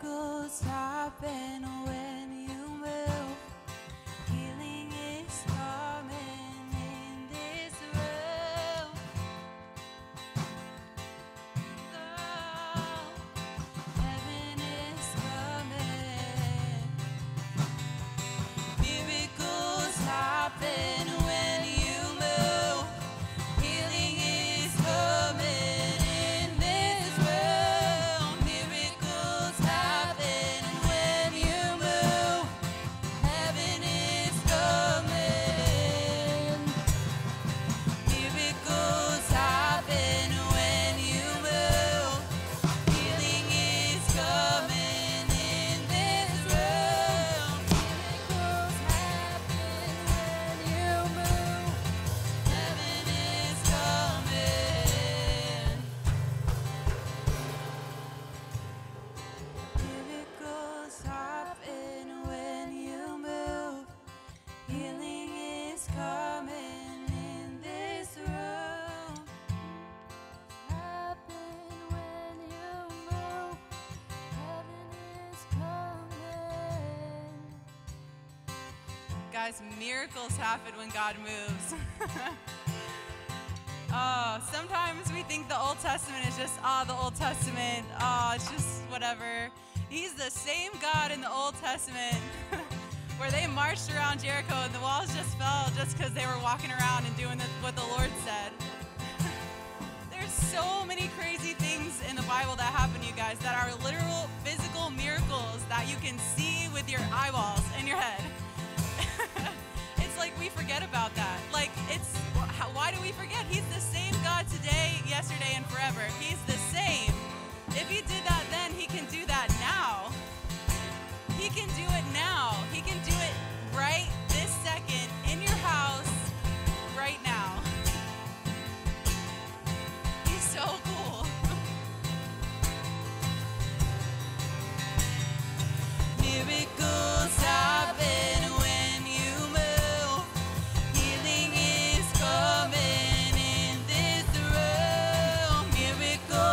Miracles happen when you move. Healing is coming in this room. Oh, heaven is coming. Miracles happen when you move. Healing is coming in this room. Miracles happen when you move. Heaven is coming. Miracles happen when you move. Healing is coming in this room. Miracles happen when you move. Heaven is coming. Miracles happen when you move. Healing is coming in this room. Happen when you move. Heaven is coming. Guys, miracles happen when God moves. Oh, sometimes we think the Old Testament is just, the Old Testament. It's just whatever. He's the same God in the Old Testament where they marched around Jericho and the walls just fell just because they were walking around and doing what the Lord said. There's so many crazy things in the Bible that happen, you guys, that are literal physical miracles that you can see with your eyeballs in your head. It's like we forget about that. Like, why do we forget? He's the same God today, yesterday, and forever. He's the same. If he did that then, he can do that now. He can do it now. He can do it right this second in your house right now. He's so cool. Miracles happen when you move. Healing is coming in this room. Miracles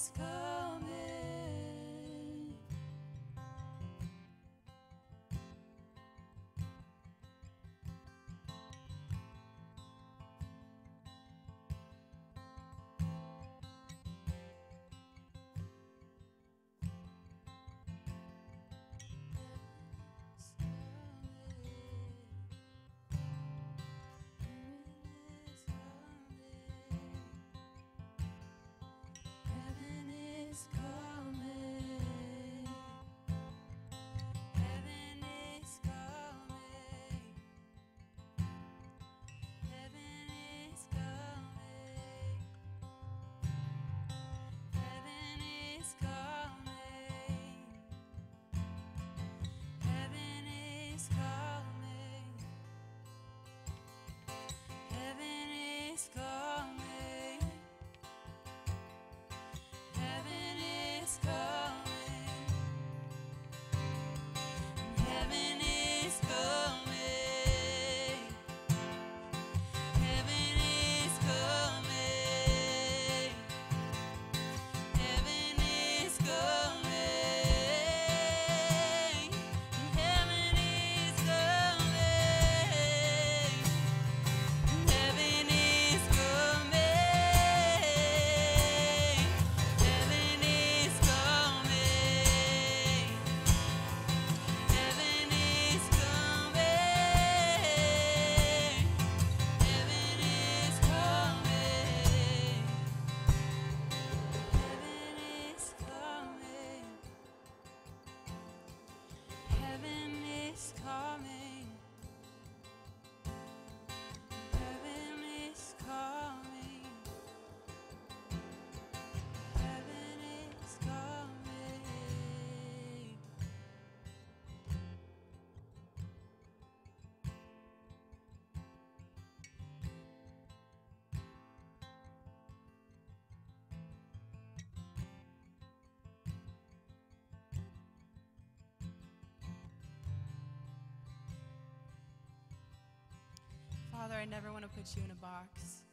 Father, I never want to put you in a box.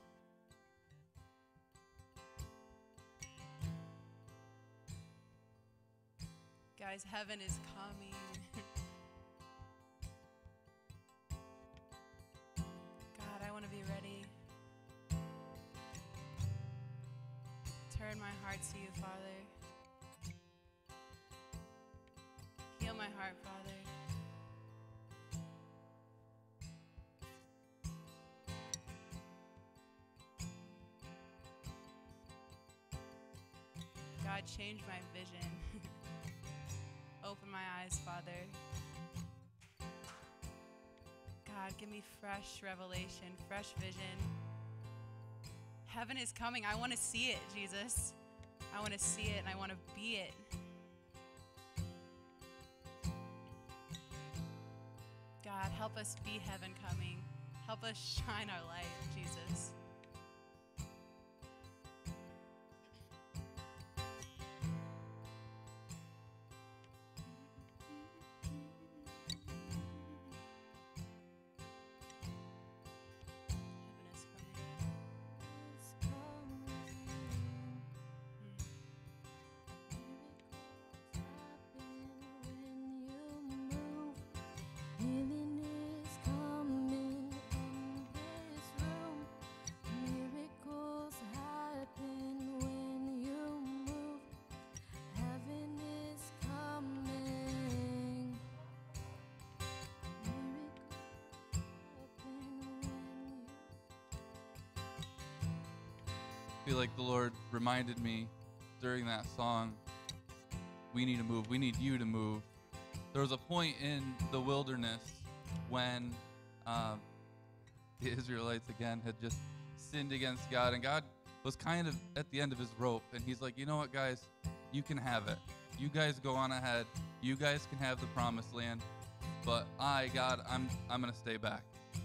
Guys, heaven is coming. God, I want to be ready. Turn my heart to you, Father. Heal my heart, Father. God, change my vision. Open my eyes, Father. God, give me fresh revelation, fresh vision. Heaven is coming. I want to see it, Jesus. I want to see it and I want to be it. God, help us be heaven coming. Help us shine our light, Jesus. I feel like the Lord reminded me during that song, we need to move. We need you to move. There was a point in the wilderness when the Israelites again had just sinned against God, and God was kind of at the end of his rope, and he's like, you know what, guys, you can have it. You guys go on ahead. You guys can have the promised land, but God, I'm gonna stay back.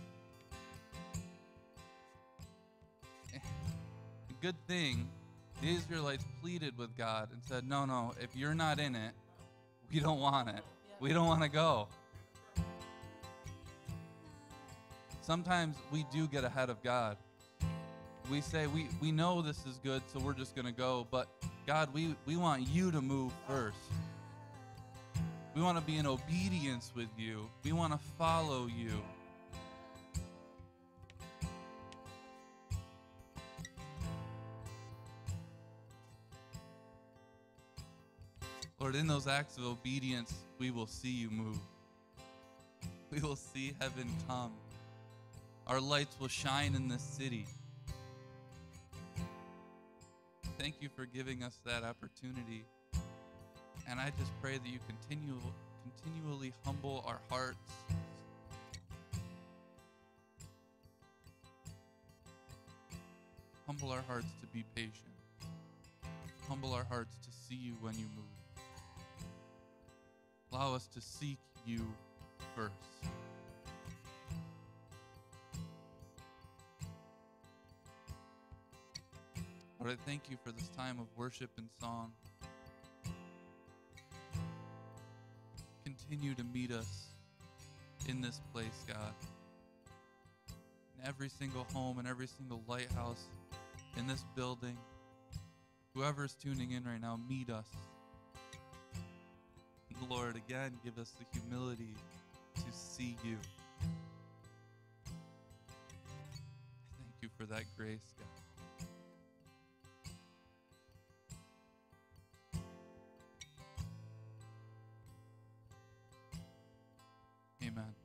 Good thing the Israelites pleaded with God and said, no, if you're not in it, we don't want it. We don't want to go. Sometimes we do get ahead of God. We say, we know this is good, so we're just going to go. But God, we want you to move first. We want to be in obedience with you. We want to follow you. Lord, in those acts of obedience, we will see you move. We will see heaven come. Our lights will shine in this city. Thank you for giving us that opportunity. And I just pray that you continually humble our hearts. Humble our hearts to be patient. Humble our hearts to see you when you move. Allow us to seek you first. Lord, I thank you for this time of worship and song. Continue to meet us in this place, God. In every single home and every single lighthouse in this building. Whoever's tuning in right now, meet us. Lord, again, give us the humility to see you. Thank you for that grace, God. Amen.